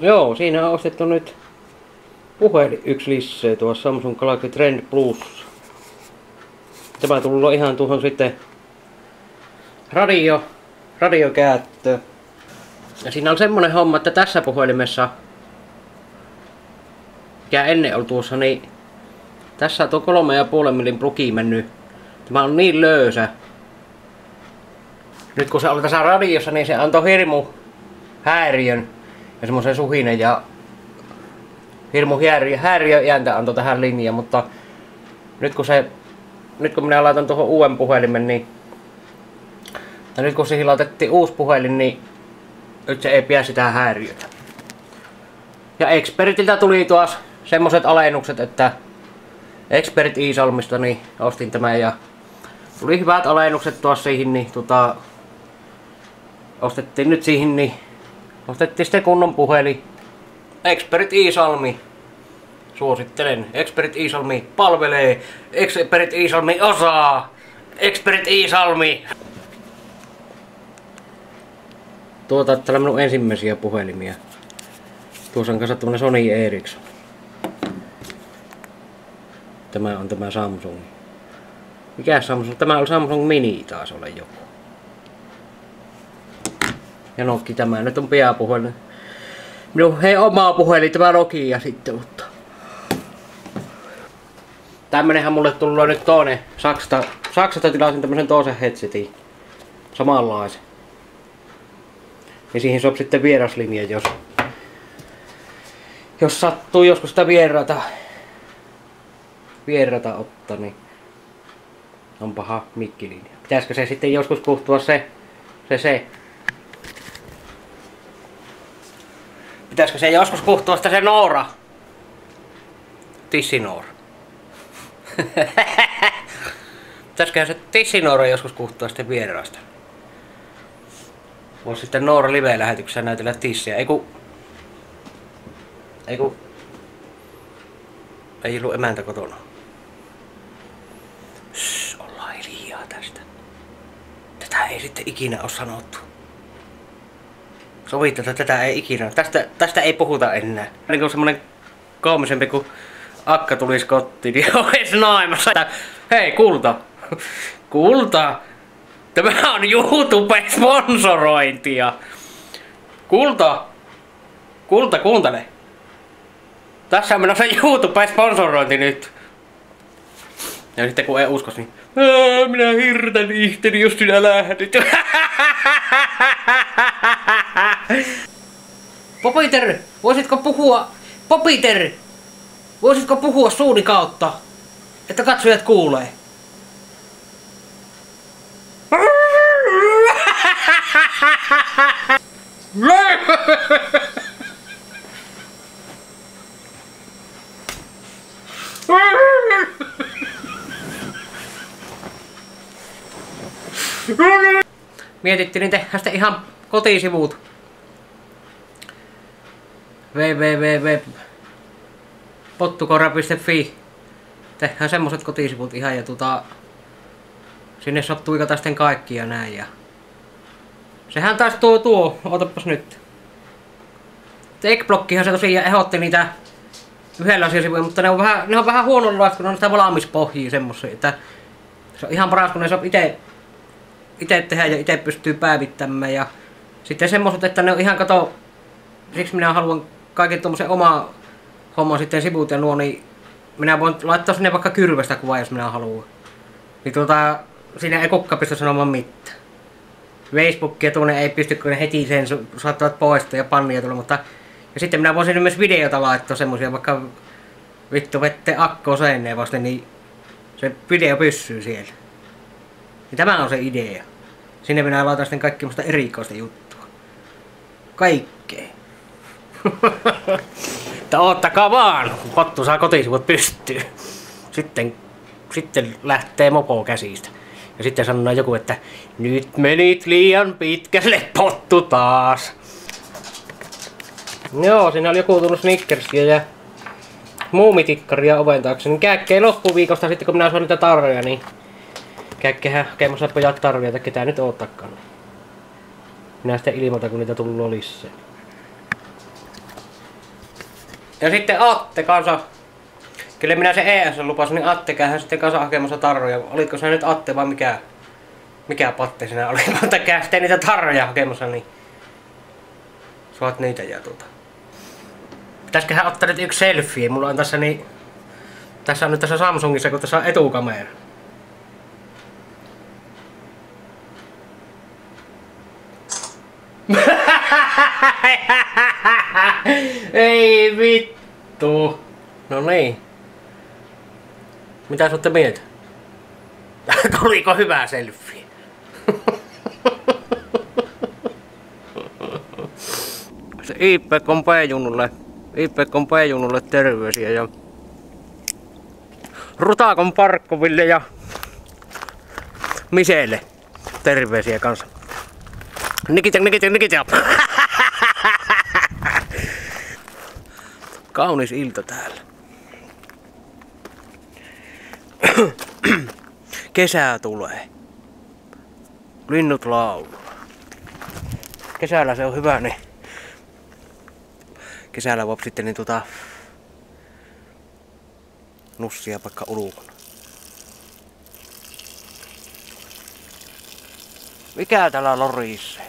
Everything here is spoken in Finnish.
Joo, siinä on ostettu nyt puhelin yksi lisää tuossa Samsung Galaxy Trend Plus. Tämä tullut ihan tuohon sitten radiokäyttöön. Ja siinä on semmonen homma, että tässä puhelimessa, mikä ennen oli tuossa, niin tässä on tuo 3,5 millin plugi mennyt. Tämä on niin löysä. Nyt kun se oli tässä radiossa, niin se antoi hirmu häiriön ja semmoisen suhinen ja hirmu häiriön ääntä antoi tähän linjaan, mutta nyt kun minä laitan tuohon uuden puhelimen, niin tai nyt kun siihen laitettiin uusi puhelin, niin nyt se ei pidä sitä häiriötä. Ja Experitiltä tuli tuossa semmoset alennukset, että Expert Iisalmista niin ostin tämän ja tuli hyvät alennukset tuossa siihen, niin ostettiin nyt siihen, niin ostettiin sitten kunnon puhelin. Expert Iisalmi. Suosittelen. Expert Iisalmi palvelee. Expert Iisalmi osaa. Expert Iisalmi. Täällä minun ensimmäisiä puhelimia. Tuossa on kanssa tämmönen Sony Ericsson. Tämä on tämä Samsung. Mikä Samsung? Tämä on Samsung Mini taas ole joku. Ja Nokia tämä nyt on piapuhelin. Minun oma puhelin tämä Nokia sitten, mutta tämmönenhän mulle tullut nyt toinen Saksasta tilasin tämmösen toisen headsetin. Samanlaisen. Ja siihen sopii sitten vieraslinja, jos sattuu joskus sitä vieraata ottaa, niin on paha mikkilinja. Pitäisikö se sitten joskus puhtua se? Pitäisikö se joskus puhtua sitä se Noora? Tissinoora. Pitäisiköhän se Tissinoora joskus puhtua sitten vieraasta? Voisi sitten Noora live-lähetyksessä näytellä tissiä. Ei ollut emäntä kotona. Ollaan hiljaa tästä. Tätä ei sitten ikinä ole sanottu. Sovittu, että tätä ei ikinä. Tästä ei puhuta enää. Niin kuin semmonen koomisempi, kun akka tulisi kotiin, niin olisi naimassa. Hei, kulta! Kulta! Tämä on YouTube-sponsorointia! Kulta! Kulta, kuuntele! Tässä on menossa YouTube-sponsorointi nyt! Ja sitten kun ei uskos, niin minä hirtän ihteni, jos sinä lähdet. Popiter, voisitko puhua suuni kautta, että katsojat kuulee? Mietittiin tehdä sitten ihan kotisivut. www.pottukora.fi. Tehdään semmoset kotisivut ihan ja sinne saa tuikata sitten kaikki ja näin ja sehän taas ootapas nyt. Techblockihan se tosiaan ehdotti niitä yhdellä asiasivuja, mutta ne on vähän huononlaiset, kun ne on sitä valmispohjia semmosia, että se on ihan paras, kun ne saa ite tehdä ja ite pystyy päivittämään ja sitten semmoset, että ne on ihan siksi minä haluan kaiken tommosen oma homman sitten sivut ja nuo, niin minä voin laittaa sinne vaikka kyrvestä kuvaa, jos minä haluan. Niin siinä ei kukka pysty sanomaan mitään. Facebookia tuonne ei pysty, kun ne heti sen saattavat poistaa ja pannia tulla, mutta ja sitten minä voisin myös videota laittaa semmosia, vaikka vittu vette akkoa seineen vasten, niin se video pysyy siellä. Ja tämä on se idea. Sinne minä laitan sitten kaikki musta erikoista juttua. Kaikkea. Mutta oottakaa vaan, kun Pottu saa kotisivut pystyy. Sitten lähtee mopo käsistä. Ja sitten sanoo joku, että nyt menit liian pitkälle, Pottu taas. Joo, siinä oli joku tullut Snickersia ja muumitikkaria oven taakse. Niin käkkei loppuviikosta sitten, kun minä saan niitä tarjoja, niin käkkehän hakemassa pojat tarjoja, että ketään nyt oottakaan. Minä sitten ilmoitan, kun niitä tullut lisää. Ja sitten Atte kanssa. Kyllä minä se ES lupasin, niin Atte käyhän sitten kanssa hakemassa tarroja. Olitko se nyt Atte vai mikä patte sinä oli? Mutta käy sitten niitä tarroja hakemassa, niin saat niitä ja Pitäisköhän ottaa nyt yksi selfie. Mulla on tässä niin... Tässä on nyt tässä Samsungissa, kun tässä on etukamera. Ei vittu. No niin. Mitä sutte mieltä? Tuliko hyvä selfie? Se Iippekon P-junnulle terveisiä ja Rutakon Parkkoville ja Miselle terveisiä kanssa. Nikita. Kaunis ilta täällä. Kesä tulee. Linnut laulaa. Kesällä se on hyvä, niin kesällä voi sitten niin nussia vaikka ulkona. Mikä täällä lorisee?